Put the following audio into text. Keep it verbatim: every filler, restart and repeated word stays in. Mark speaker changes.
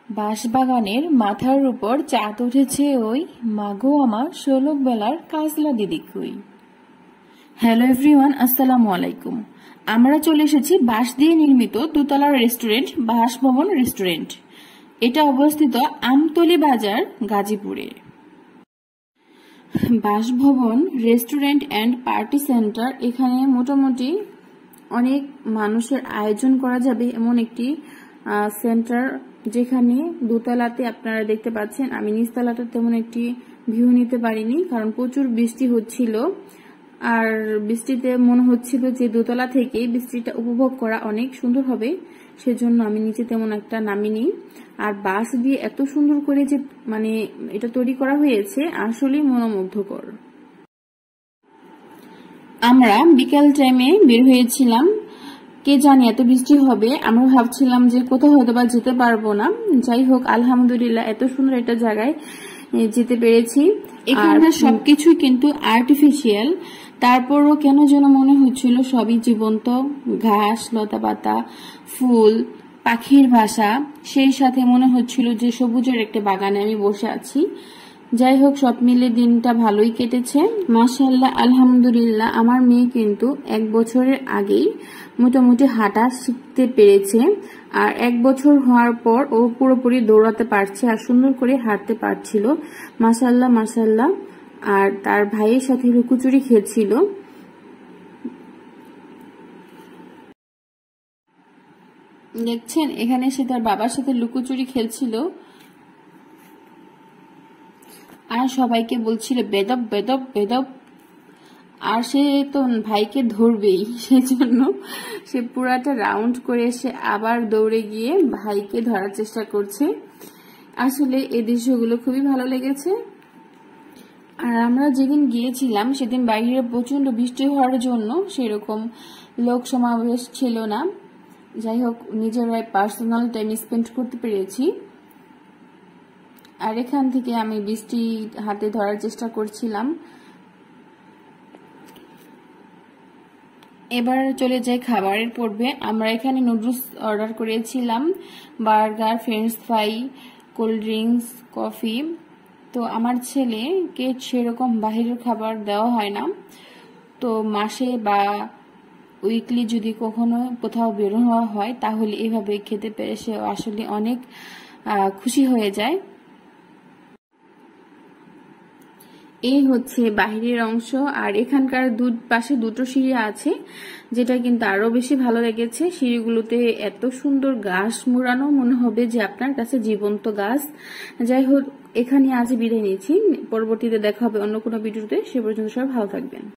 Speaker 1: বাঁশবাগানের মাথার উপর চাঁদ উঠেছে ওই, মাগো আমার ষোলক বেলার কাজলা দিদি কই। হ্যালো এভরিওয়ান, আসসালামু আলাইকুম। আমরা চলে এসেছি বাঁশ দিয়ে নির্মিত দোতলার রেস্টুরেন্ট বাঁশভবন রেস্টুরেন্ট। এটা অবস্থিত আমতলী বাজার, গাজীপুরে। Banshbhaban restaurant and party centre, এখানে মোটামুটি অনেক মানুষের আয়োজন করা যাবে এমন একটি সেন্টার, যেখানে দোতলাতে আপনারা দেখতে পাচ্ছেন। আমি নিচতলাটা তেমন একটি ভিউ নিতে পারিনি, কারণ প্রচুর বৃষ্টি হচ্ছিল, আর বৃষ্টিতে মনে হচ্ছিল যে দোতলা থেকে বৃষ্টিটা উপভোগ করা অনেক সুন্দর হবে, সেজন্য আমি নিচে তেমন একটা নামিনি। আর বাঁশ দিয়ে এত সুন্দর করে যে মানে এটা তৈরি করা হয়েছে, আসলেই মনোমুগ্ধকর। আমরা বিকেল টাইমে বের হয়েছিলাম, কে জানি এত বৃষ্টি হবে, আমরা ভাবছিলাম যে কোথাও হয়তো বা যেতে পারবো না। যাই হোক, আলহামদুলিল্লাহ এত সুন্দর একটা জায়গায় যেতে পেরেছি। এখানকার সবকিছু কিন্তু আর্টিফিশিয়াল, তারপরও কেন যেন মনে হচ্ছিল সবই জীবন্ত। ঘাস, লতা পাতা, ফুল, পাখির ভাষা, সেই সাথে মনে হচ্ছিল যে সবুজের একটা বাগানে আমি বসে আছি। যাই হোক, সব মিলে দিনটা ভালোই কেটেছে, মাশাআল্লাহ আলহামদুলিল্লাহ। আমার মেয়ে কিন্তু এক বছরের আগেই মোটামুটি হাঁটা শিখতে পেরেছে, আর এক বছর হওয়ার পর ও পুরোপুরি দৌড়াতে পারছে আর সুন্দর করে হাঁটতে পারছিল। মাশাআল্লাহ মাশাআল্লাহ। আর তার ভাইয়ের সাথে লুকোচুরি খেলছিল। দেখছেন, এখানে সে তার বাবার সাথে লুকোচুরি খেলছিল আর সবাইকে বলছিল বেদব বেদব বেদব। আর সে তো ভাইকে ধরবেই, সেজন্য সে পুরাটা রাউন্ড করে এসে আবার দৌড়ে গিয়ে ভাইকে ধরার চেষ্টা করছে। আসলে এই দৃশ্যগুলো খুবই ভালো লেগেছে। আর আমরা যেদিন গিয়েছিলাম সেদিন বাইরে প্রচন্ড বৃষ্টি হওয়ার জন্য সেরকম লোক সমাবেশ ছিল না। যাই হোক, নিজেরাই পার্সোনাল টাইম স্পেন্ড করতে পেরেছি। আর এখান থেকে আমি বৃষ্টি হাতে ধরার চেষ্টা করছিলাম। এবার চলে যাই খাবারের পর্বে। আমরা এখানে নুডলস অর্ডার করেছিলাম, burger, french fry, cold drinks, coffee. তো আমার ছেলেকে সেরকম বাহিরের খাবার দেওয়া হয় না, তো মাসে বা উইকলি যদি কখনো কোথাও বের হওয়া হয় তাহলে এভাবে খেতে পেরে সে আসলে অনেক খুশি হয়ে যায়। এই হচ্ছে বাহিরের অংশ। আর এখানকার দু পাশে দুটো সিঁড়ি আছে, যেটা কিন্তু আরো বেশি ভালো লেগেছে। সিঁড়িগুলোতে এত সুন্দর গাছ মোড়ানো, মনে হবে যে আপনার কাছে জীবন্ত গাছ। যাই হোক, এখানে আজ বিদায় নিচ্ছি, পরবর্তীতে দেখা হবে অন্য কোনো ভিডিওতে। সে পর্যন্ত সবাই ভালো থাকবেন।